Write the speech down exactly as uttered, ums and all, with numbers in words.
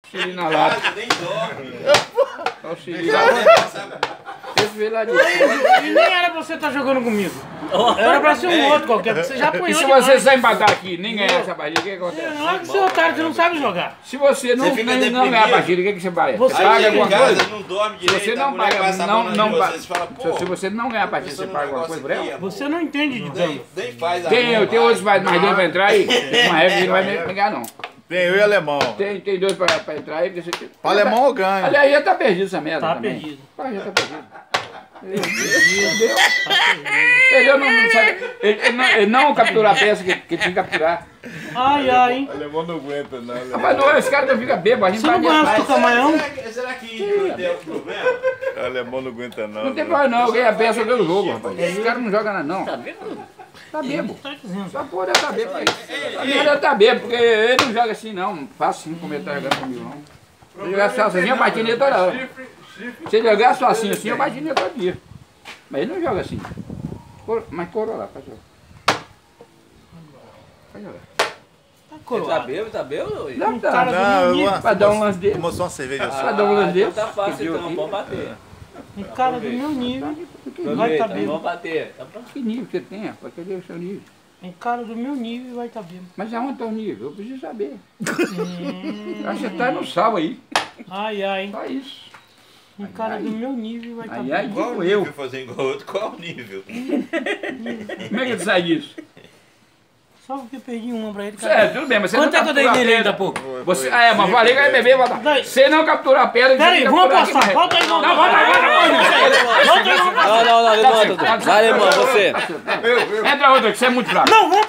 Xiri na lata. Nem dorme. Olha o xiri lá. Esse veio lá de fora. E nem era pra você estar jogando comigo. Era pra ser um outro qualquer, porque você já apanhou. E se demais. você só empatar aqui, nem ganhar essa partida, o que acontece? Não é que você é otário, você não sabe jogar. Se você não, Você fica nem, não deprimido. ganhar a partida, o que, que você vai? Você Você Aí paga chega em alguma casa, coisa? não dorme Se direito, você a não mulher paga, passa a não, mão não, em paga. você, você fala, Se pô, você não ganhar a partida, você pensando paga num alguma coisa negócio por ela? aqui, Você não entende de Nem, dano. nem faz a Tem, mão, tem vai. outros mais, mais dois pra entrar aí. Tem uma regra que não vai me pegar, não. Tem eu e alemão. Tem, tem dois pra, pra entrar aí. Porque você... O alemão eu ganho. Aliás, já tá perdido essa merda. Tá também. perdido. Ah, já tá perdido. Entendeu? Entendeu? Não, não sabe. Ele, ele não, ele não captura a peça que, que tinha que capturar. Ai, ai, hein? O alemão não aguenta, não. Alemão. Rapaz, não, esse cara não fica bêbado, a gente Você vai não conhece atrás. o Camarão? Será que, será que tem algum problema? O alemão não aguenta, não. Não tem né? problema não, eu ganhei a peça, eu ganhei o jogo, rapaz. Esse cara não joga nada, não. Tá vendo? Tá bêbado. Tá dizendo. Só porra deve tá bêbado. Essa merda tá bêbado, porque ele não joga assim, não. Fácil assim, como ele tá jogando comigo, não. Se ele jogar só assim, eu bati nele toda hora. Se ele jogar só assim, assim, eu bati nele todo dia. Mas ele não joga assim. Cor- Mas corou lá, pode jogar. Pode jogar. Tá Ele tá coroado. bêbado, tá bêbado? Não, Um tá. cara do Não, meu eu nível. gosto. Pra dar um lance dele. Tomou só uma cerveja só. Pra dar um lance dele. Então tá fácil, Que viu então. aqui. Vamos bater. Um cara do meu nível. Que Vai nível, tá Aproveita, bêbado. vamos bater. Tá pronto. que nível você tem, rapaz? Cadê o seu nível? Um cara do meu nível vai estar bêbado. Mas aonde tá o nível? Eu preciso saber. Eu acho que você tá no sal aí. Ai, ai, hein? Só isso. Um cara do meu nível vai estar Aí, aí, bêbado. Qual digo o eu. nível fazer igual outro? Qual o nível? Como é que ele sai disso? Só porque eu perdi uma pra ele, cara. Certo, tudo bem, mas você Quanto não é que eu dei captura a nele ainda há pedra. pouco? Você, ah, é, mas falei que vai beber, vai dar. Daí. Se não capturar a pedra... Pera aí, você vamos capturar aqui, apostar. mas- Volta aí, vamos Não, volta, volta, volta. Volta aí, vamos Não, não, não, não. Vai, alemão, você. Entra outra, que você é muito fraco. Não, vamos